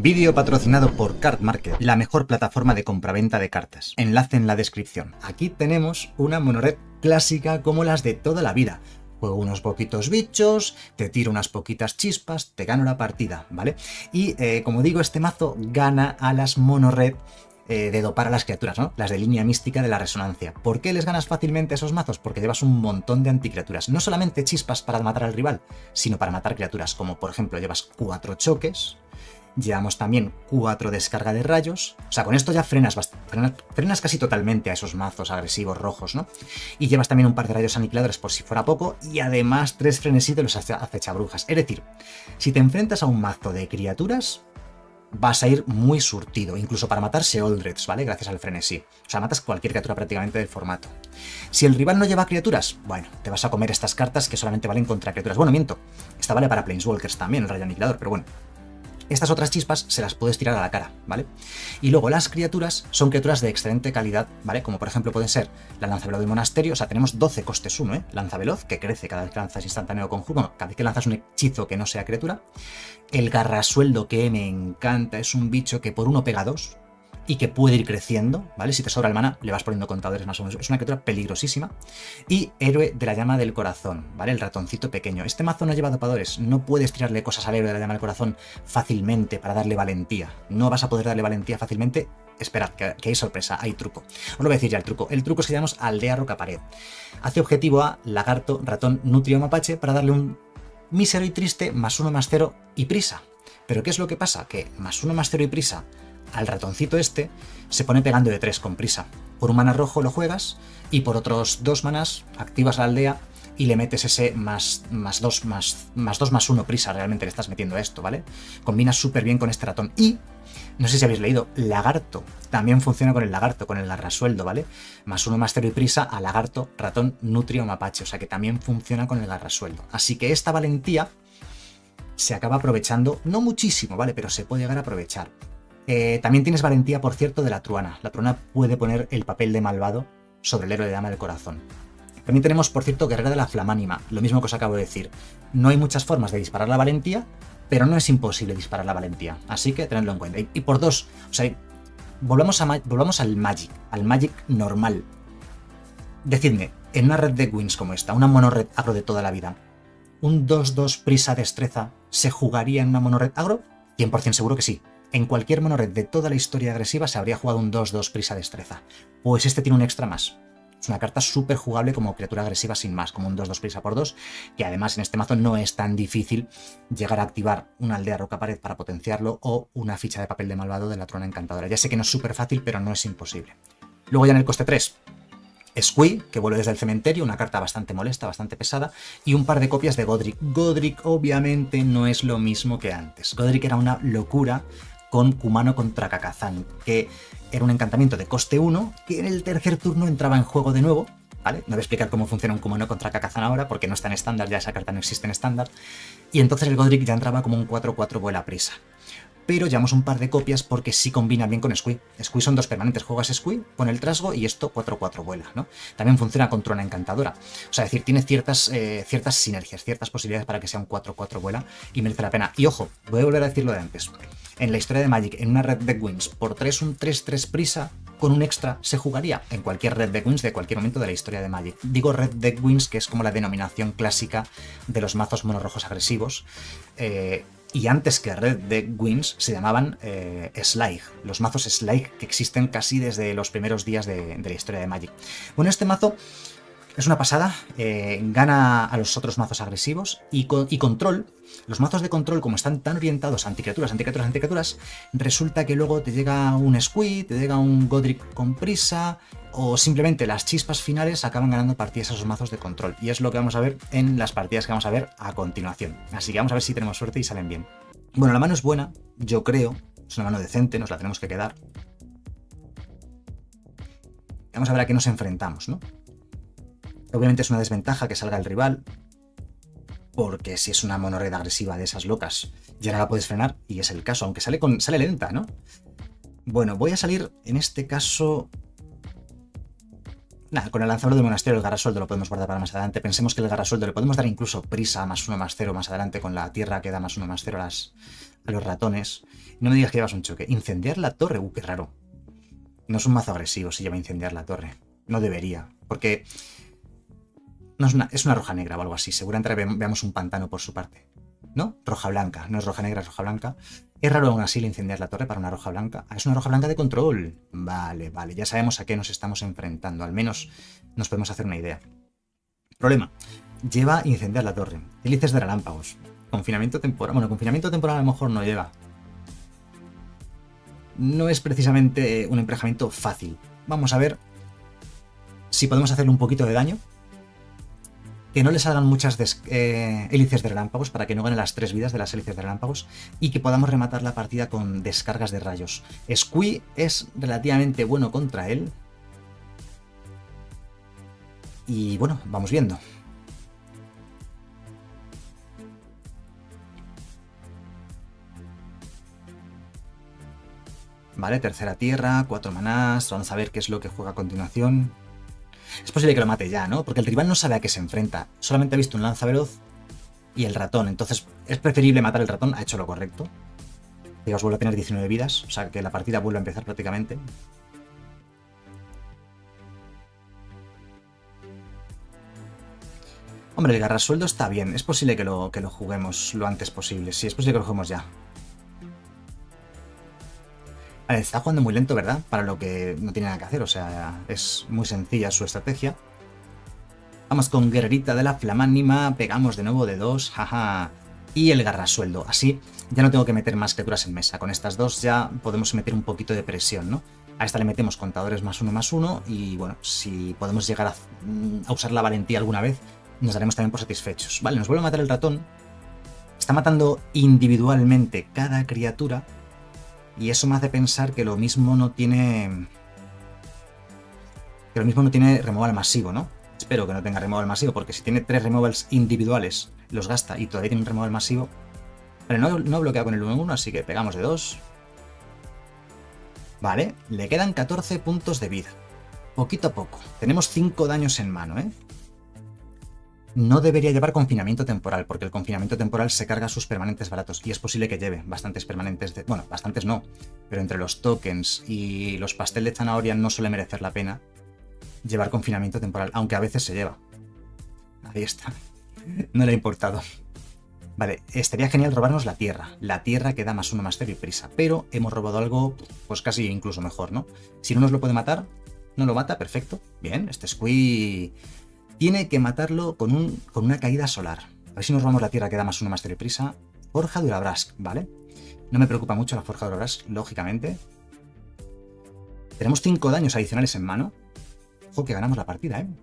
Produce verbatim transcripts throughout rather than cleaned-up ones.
Vídeo patrocinado por Card Market, la mejor plataforma de compraventa de cartas. Enlace en la descripción. Aquí tenemos una monored clásica como las de toda la vida. Juego unos poquitos bichos, te tiro unas poquitas chispas, te gano la partida, ¿vale? Y eh, como digo, este mazo gana a las monored eh, de dopar a las criaturas, ¿no? Las de línea mística de la resonancia. ¿Por qué les ganas fácilmente a esos mazos? Porque llevas un montón de anticriaturas. No solamente chispas para matar al rival, sino para matar criaturas, como por ejemplo llevas cuatro choques. Llevamos también cuatro descarga de rayos. O sea, con esto ya frenas, frenas, frenas casi totalmente a esos mazos agresivos rojos, ¿no? Y llevas también un par de rayos aniquiladores por si fuera poco. Y además tres frenesí de los acechabrujas. Es decir, si te enfrentas a un mazo de criaturas, vas a ir muy surtido. Incluso para matar Sheoldreds, ¿vale? Gracias al frenesí. O sea, matas cualquier criatura prácticamente del formato. Si el rival no lleva criaturas, bueno, te vas a comer estas cartas que solamente valen contra criaturas. Bueno, miento. Esta vale para Planeswalkers también, el rayo aniquilador, pero bueno. Estas otras chispas se las puedes tirar a la cara, ¿vale? Y luego las criaturas son criaturas de excelente calidad, ¿vale? Como por ejemplo pueden ser la lanzaveloz del monasterio, o sea, tenemos doce costes uno, ¿eh? Lanzaveloz, que crece cada vez que lanzas instantáneo conjuro, bueno, cada vez que lanzas un hechizo que no sea criatura. El garrasueldo, que me encanta, es un bicho que por uno pega dos y que puede ir creciendo, ¿vale? Si te sobra el mana, le vas poniendo contadores más o menos. Es una criatura peligrosísima. Y héroe de la llama del corazón, ¿vale? El ratoncito pequeño. Este mazo no lleva dopadores. No puedes tirarle cosas al héroe de la llama del corazón fácilmente para darle valentía. No vas a poder darle valentía fácilmente. Esperad, que, que hay sorpresa, hay truco. Os lo voy a decir ya el truco. El truco es que llamamos Aldea Roca Pared. Hace objetivo a lagarto, ratón, nutria o mapache para darle un mísero y triste más uno más cero y prisa. Pero ¿qué es lo que pasa? Que más uno más cero y prisa al ratoncito este se pone pegando de tres con prisa. Por un mana rojo lo juegas y por otros dos manas activas la aldea y le metes ese más, más dos más, más dos más uno prisa. Realmente le estás metiendo esto, ¿vale? Combina súper bien con este ratón. Y, no sé si habéis leído, lagarto. También funciona con el lagarto, con el garrasueldo, ¿vale? Más uno más cero y prisa a lagarto, ratón, nutria o mapache. O sea que también funciona con el garrasueldo. Así que esta valentía se acaba aprovechando, no muchísimo, ¿vale? Pero se puede llegar a aprovechar. Eh, también tienes valentía, por cierto, de la truana. La truana puede poner el papel de malvado sobre el héroe de llama del corazón. También tenemos, por cierto, guerrera de la flamánima. Lo mismo que os acabo de decir. No hay muchas formas de disparar la valentía, pero no es imposible disparar la valentía. Así que tenedlo en cuenta. Y, y por dos, o sea, volvamos, a, volvamos al Magic, al Magic normal. Decidme, en una red de wins como esta, una monored agro de toda la vida, ¿un dos dos prisa destreza se jugaría en una monored agro? cien por cien seguro que sí. En cualquier monored de toda la historia agresiva se habría jugado un dos dos prisa destreza. Pues este tiene un extra más. Es una carta súper jugable como criatura agresiva sin más, como un dos dos prisa por dos, que además en este mazo no es tan difícil llegar a activar una aldea roca pared para potenciarlo o una ficha de papel de malvado de la truana encantadora. Ya sé que no es súper fácil, pero no es imposible. Luego ya en el coste tres, Squee, que vuelve desde el cementerio, una carta bastante molesta, bastante pesada, y un par de copias de Godric. Godric obviamente no es lo mismo que antes. Godric era una locura con Kumano contra Kakazan, que era un encantamiento de coste uno, que en el tercer turno entraba en juego de nuevo, ¿vale? No voy a explicar cómo funciona un Kumano contra Kakazan ahora, porque no está en estándar, ya esa carta no existe en estándar, y entonces el Godric ya entraba como un cuatro cuatro vuela prisa. Pero llevamos un par de copias porque sí combina bien con Squee. Squee son dos permanentes, juegas Squee, pone el trasgo y esto cuatro cuatro vuela, ¿no? También funciona con Truana Encantadora. O sea, es decir, tiene ciertas, eh, ciertas sinergias, ciertas posibilidades para que sea un cuatro cuatro vuela y merece la pena. Y ojo, voy a volver a decir lo de antes. En la historia de Magic, en una red de wins, por tres un tres tres prisa, con un extra se jugaría en cualquier red de wins de cualquier momento de la historia de Magic. Digo red de wins, que es como la denominación clásica de los mazos monorrojos agresivos. Eh... Y antes que Red Deck Wins se llamaban eh, Slag, los mazos Slag que existen casi desde los primeros días de, de la historia de Magic. Bueno, este mazo es una pasada, eh, gana a los otros mazos agresivos y, con, y control. Los mazos de control, como están tan orientados a anticriaturas, anticriaturas, anticriaturas, resulta que luego te llega un Squee, te llega un Godric con prisa, o simplemente las chispas finales acaban ganando partidas a esos mazos de control. Y es lo que vamos a ver en las partidas que vamos a ver a continuación. Así que vamos a ver si tenemos suerte y salen bien. Bueno, la mano es buena, yo creo. Es una mano decente, nos la tenemos que quedar. Vamos a ver a qué nos enfrentamos, ¿no? Obviamente es una desventaja que salga el rival, porque si es una monored agresiva de esas locas, ya no la puedes frenar, y es el caso, aunque sale, con, sale lenta, ¿no? Bueno, voy a salir, en este caso... Nada, con el lanzador del monasterio, el garrasueldo lo podemos guardar para más adelante. Pensemos que el garrasueldo le podemos dar incluso prisa más uno más cero más adelante con la tierra que da más uno más cero a las, a los ratones. No me digas que llevas un choque. Incendiar la torre. Uh, qué raro. No es un mazo agresivo si lleva a incendiar la torre. No debería. Porque no es una, es una roja negra o algo así. Seguramente ve, veamos un pantano por su parte. ¿No? Roja blanca. No es roja negra, es roja blanca. Es raro aún así el incendiar la torre para una roja blanca. Ah, es una roja blanca de control. Vale, vale. Ya sabemos a qué nos estamos enfrentando. Al menos nos podemos hacer una idea. Problema. Lleva incendiar la torre. Hélices de relámpagos. Confinamiento temporal. Bueno, confinamiento temporal a lo mejor no lleva. No es precisamente un emparejamiento fácil. Vamos a ver si podemos hacerle un poquito de daño. Que no le salgan muchas eh, hélices de relámpagos para que no gane las tres vidas de las hélices de relámpagos y que podamos rematar la partida con descargas de rayos. Squee es relativamente bueno contra él. Y bueno, vamos viendo. Vale, tercera tierra, cuatro manás. Vamos a ver qué es lo que juega a continuación. Es posible que lo mate ya, ¿no? Porque el rival no sabe a qué se enfrenta. Solamente ha visto un lanza veloz y el ratón. Entonces es preferible matar el ratón. Ha hecho lo correcto. Digamos, vuelve a tener diecinueve vidas. O sea, que la partida vuelve a empezar prácticamente. Hombre, el garrasueldo está bien. Es posible que lo, que lo juguemos lo antes posible. Sí, es posible que lo juguemos ya. Vale, está jugando muy lento, ¿verdad? Para lo que no tiene nada que hacer. O sea, es muy sencilla su estrategia. Vamos con guerrerita de la flamánima. Pegamos de nuevo de dos. Jaja. Y el garrasueldo. Así ya no tengo que meter más criaturas en mesa. Con estas dos ya podemos meter un poquito de presión, ¿no? A esta le metemos contadores más uno más uno. Y bueno, si podemos llegar a, a usar la valentía alguna vez, nos daremos también por satisfechos. Vale, nos vuelve a matar el ratón. Está matando individualmente cada criatura. Y eso me hace pensar que lo mismo no tiene... Que lo mismo no tiene removal masivo, ¿no? Espero que no tenga removal masivo, porque si tiene tres removals individuales, los gasta y todavía tiene un removal masivo... Vale, no, no bloquea con el uno uno, así que pegamos de dos. Vale, le quedan catorce puntos de vida. Poquito a poco. Tenemos cinco daños en mano, ¿eh? No debería llevar confinamiento temporal, porque el confinamiento temporal se carga sus permanentes baratos, y es posible que lleve bastantes permanentes, de... bueno, bastantes no, pero entre los tokens y los pastel de zanahoria no suele merecer la pena llevar confinamiento temporal, aunque a veces se lleva. Ahí está, no le ha importado. Vale, estaría genial robarnos la tierra, la tierra que da más uno más cero y prisa, pero hemos robado algo, pues casi incluso mejor, ¿no? Si no nos lo puede matar, no lo mata, perfecto, bien, este Squee... Tiene que matarlo con, un, con una caída solar. A ver si nos robamos la tierra que da más uno más cero y prisa. Forja de Urabrask, ¿vale? No me preocupa mucho la Forja de Urabrask, lógicamente. Tenemos cinco daños adicionales en mano. Ojo que ganamos la partida, ¿eh?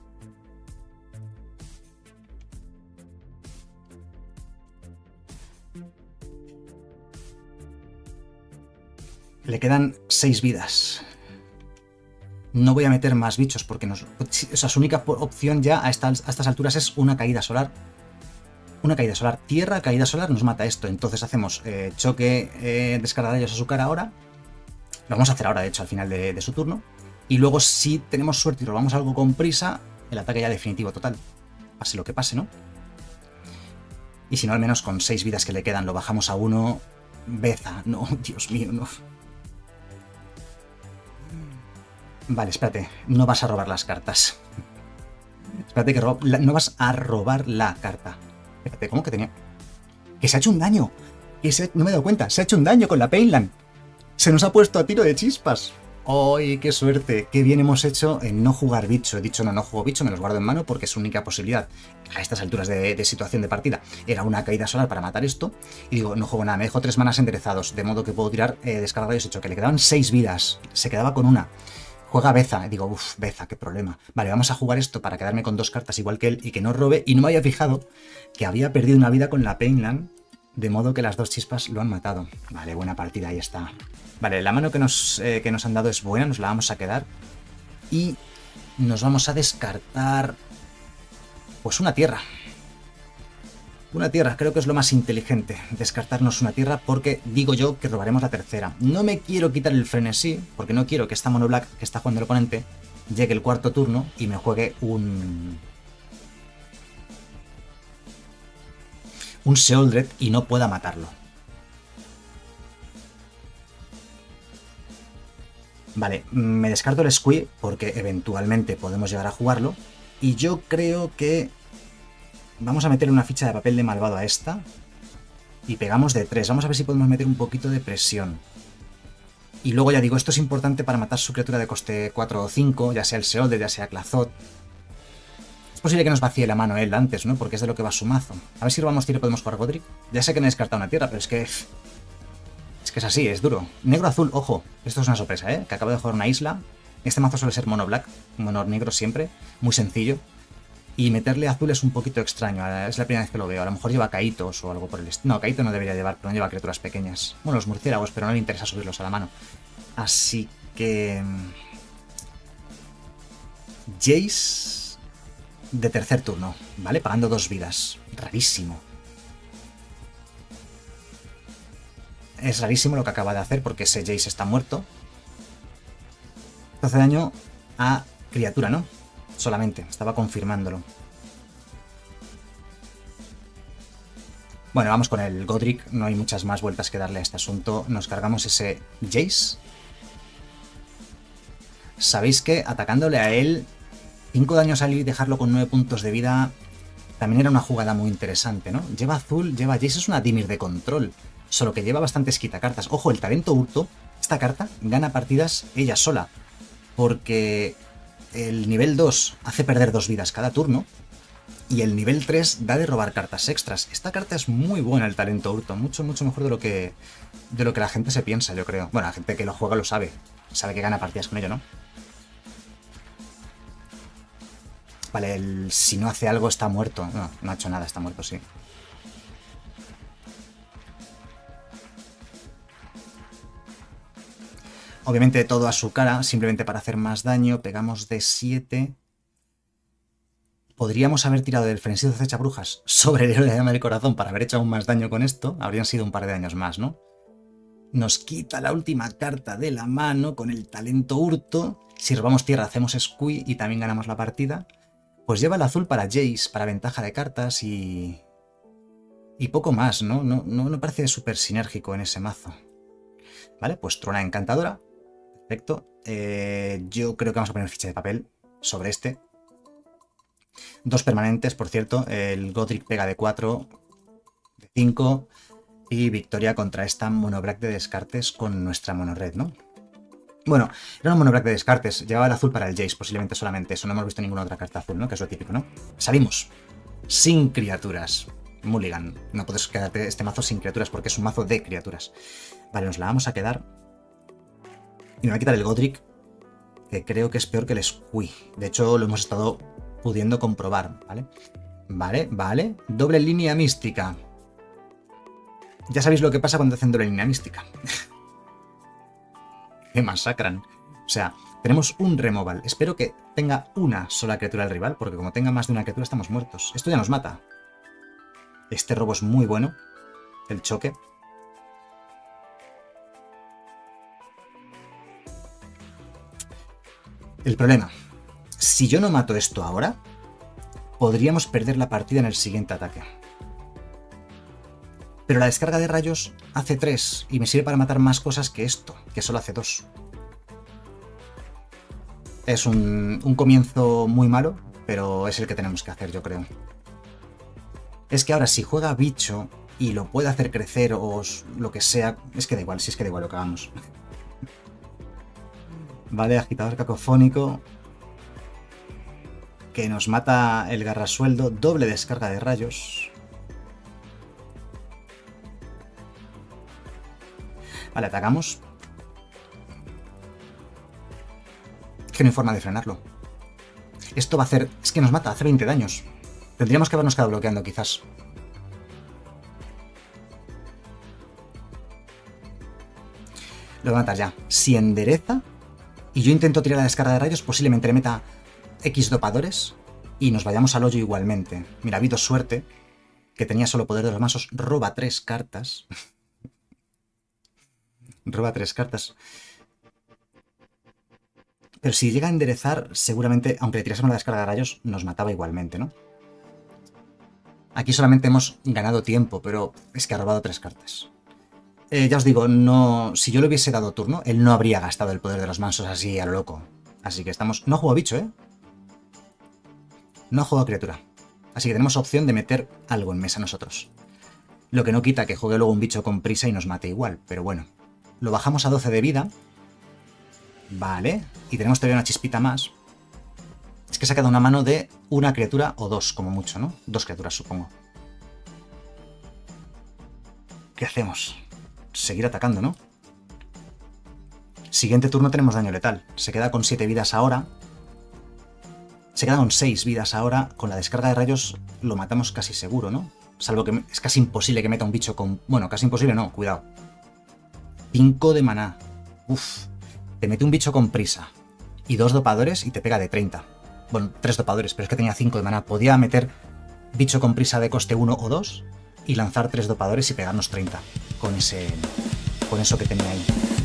Le quedan seis vidas. No voy a meter más bichos porque nos, o sea, su única opción ya a estas, a estas alturas es una caída solar. Una caída solar. Tierra, caída solar, nos mata esto. Entonces hacemos eh, choque, eh, descarga rayos a su cara ahora. Lo vamos a hacer ahora, de hecho, al final de, de su turno. Y luego, si tenemos suerte y robamos algo con prisa, el ataque ya definitivo total. Pase lo que pase, ¿no? Y si no, al menos con seis vidas que le quedan, lo bajamos a uno. Beza. No, Dios mío, no. Vale, espérate, no vas a robar las cartas. Espérate que ro la, no vas a robar la carta. Espérate, ¿cómo que tenía? ¡Que se ha hecho un daño! Que se... No me he dado cuenta, se ha hecho un daño con la Painland. Se nos ha puesto a tiro de chispas. ¡Ay, qué suerte! ¡Qué bien hemos hecho en no jugar bicho! He dicho, no, no juego bicho, me los guardo en mano porque es su única posibilidad a estas alturas de, de situación de partida. Era una caída solar para matar esto. Y digo, no juego nada, me dejo tres manas enderezados, de modo que puedo tirar eh, descarga rayos hecho, que le quedaban seis vidas. Se quedaba con una. Juega Beza, digo, uff, Beza, qué problema. Vale, vamos a jugar esto para quedarme con dos cartas igual que él y que no robe. Y no me había fijado que había perdido una vida con la Painland, de modo que las dos chispas lo han matado. Vale, buena partida, ahí está. Vale, la mano que nos, eh, que nos han dado es buena, nos la vamos a quedar. Y nos vamos a descartar... Pues una tierra. Una tierra, creo que es lo más inteligente, descartarnos una tierra porque digo yo que robaremos la tercera. No me quiero quitar el frenesí, porque no quiero que esta mono black que está jugando el oponente llegue el cuarto turno y me juegue un... un Sheoldred y no pueda matarlo. Vale, me descarto el Squee porque eventualmente podemos llegar a jugarlo. Y yo creo que vamos a meterle una ficha de papel de malvado a esta. Y pegamos de tres. Vamos a ver si podemos meter un poquito de presión. Y luego ya digo, esto es importante para matar su criatura de coste cuatro o cinco, ya sea el Seolder, ya sea Clazoth. Es posible que nos vacíe la mano él antes, ¿no? Porque es de lo que va su mazo. A ver si robamos tiro y podemos jugar Godric. Ya sé que me he descartado una tierra, pero es que... Es que es así, es duro. Negro-azul, ojo. Esto es una sorpresa, ¿eh? Que acabo de jugar una isla. Este mazo suele ser mono-black, mono-negro siempre. Muy sencillo. Y meterle azul es un poquito extraño. Es la primera vez que lo veo. A lo mejor lleva Kaitos o algo por el estilo. No, Kaito no debería llevar, pero no lleva criaturas pequeñas. Bueno, los murciélagos, pero no le interesa subirlos a la mano. Así que... Jace... de tercer turno, ¿vale? Pagando dos vidas. Rarísimo. Es rarísimo lo que acaba de hacer porque ese Jace está muerto. Hace daño a criatura, ¿no? Solamente, estaba confirmándolo. Bueno, vamos con el Godric. No hay muchas más vueltas que darle a este asunto. Nos cargamos ese Jace. Sabéis que atacándole a él... cinco daños al y dejarlo con nueve puntos de vida también era una jugada muy interesante, ¿no? Lleva azul, lleva Jace, es una Dimir de control, solo que lleva bastantes quitacartas. Ojo, el talento hurto, esta carta gana partidas ella sola, porque el nivel dos hace perder dos vidas cada turno y el nivel tres da de robar cartas extras. Esta carta es muy buena, el talento hurto, mucho, mucho mejor de lo que, de lo que la gente se piensa, yo creo. Bueno, la gente que lo juega lo sabe, sabe que gana partidas con ello, ¿no? Vale, el si no hace algo está muerto. No, no ha hecho nada, está muerto, sí. Obviamente todo a su cara, simplemente para hacer más daño. Pegamos de siete. Podríamos haber tirado del frenesí de acecha brujas sobre el héroe de llama del corazón para haber hecho aún más daño con esto. Habrían sido un par de años más, ¿no? Nos quita la última carta de la mano con el talento hurto. Si robamos tierra hacemos squee y también ganamos la partida. Pues lleva el azul para Jace, para ventaja de cartas y... Y poco más, ¿no? No, no, no parece súper sinérgico en ese mazo. Vale, pues Trona Encantadora. Perfecto. Eh, yo creo que vamos a poner ficha de papel sobre este. Dos permanentes, por cierto. El Godric pega de cuatro, de cinco. Y victoria contra esta mono black de descartes con nuestra mono red, ¿no? Bueno, era un mono black de descartes. Llevaba el azul para el Jace, posiblemente solamente eso. No hemos visto ninguna otra carta azul, ¿no? Que es lo típico, ¿no? Salimos. Sin criaturas. Mulligan. No puedes quedarte este mazo sin criaturas porque es un mazo de criaturas. Vale, nos la vamos a quedar. Y me va a quitar el Godric, que creo que es peor que el Squee. De hecho, lo hemos estado pudiendo comprobar, ¿vale? Vale, vale. Doble línea mística. Ya sabéis lo que pasa cuando hacen doble línea mística. Que masacran. O sea, tenemos un removal. Espero que tenga una sola criatura al rival, porque como tenga más de una criatura estamos muertos. Esto ya nos mata. Este robo es muy bueno. El choque. El problema. Si yo no mato esto ahora, podríamos perder la partida en el siguiente ataque. Pero la descarga de rayos hace tres y me sirve para matar más cosas que esto, que solo hace dos. Es un, un comienzo muy malo, pero es el que tenemos que hacer, yo creo. Es que ahora si juega bicho y lo puede hacer crecer o lo que sea, es que da igual, si es que da igual lo que hagamos. Vale, agitador cacofónico. Que nos mata el garrasueldo, doble descarga de rayos. Vale, atacamos. Que no hay forma de frenarlo. Esto va a hacer... Es que nos mata, hace veinte daños. Tendríamos que habernos quedado bloqueando, quizás. Lo voy a matar ya. Si endereza y yo intento tirar la descarga de rayos, posiblemente le meta X dopadores y nos vayamos al hoyo igualmente. Mira, ha habido suerte, que tenía solo poder de los mazos. Roba tres cartas. Roba tres cartas. Pero si llega a enderezar, seguramente, aunque le tirásemos la descarga de rayos, nos mataba igualmente, ¿no? Aquí solamente hemos ganado tiempo, pero es que ha robado tres cartas. Eh, ya os digo, no, si yo le hubiese dado turno, él no habría gastado el poder de los mansos así a lo loco. Así que estamos... No ha jugado bicho, ¿eh? No ha jugado criatura. Así que tenemos opción de meter algo en mesa nosotros. Lo que no quita que juegue luego un bicho con prisa y nos mate igual, pero bueno. Lo bajamos a doce de vida. Vale. Y tenemos todavía una chispita más. Es que se ha quedado una mano de una criatura o dos, como mucho, ¿no? Dos criaturas, supongo. ¿Qué hacemos? Seguir atacando, ¿no? Siguiente turno tenemos daño letal. Se queda con siete vidas ahora. Se queda con seis vidas ahora. Con la descarga de rayos lo matamos casi seguro, ¿no? Salvo que es casi imposible que meta un bicho con... Bueno, casi imposible no, cuidado. cinco de maná. Uf. Te mete un bicho con prisa. Y dos dopadores y te pega de treinta. Bueno, tres dopadores, pero es que tenía cinco de maná. Podía meter bicho con prisa de coste uno o dos y lanzar tres dopadores y pegarnos treinta. Con ese... Con eso que tenía ahí.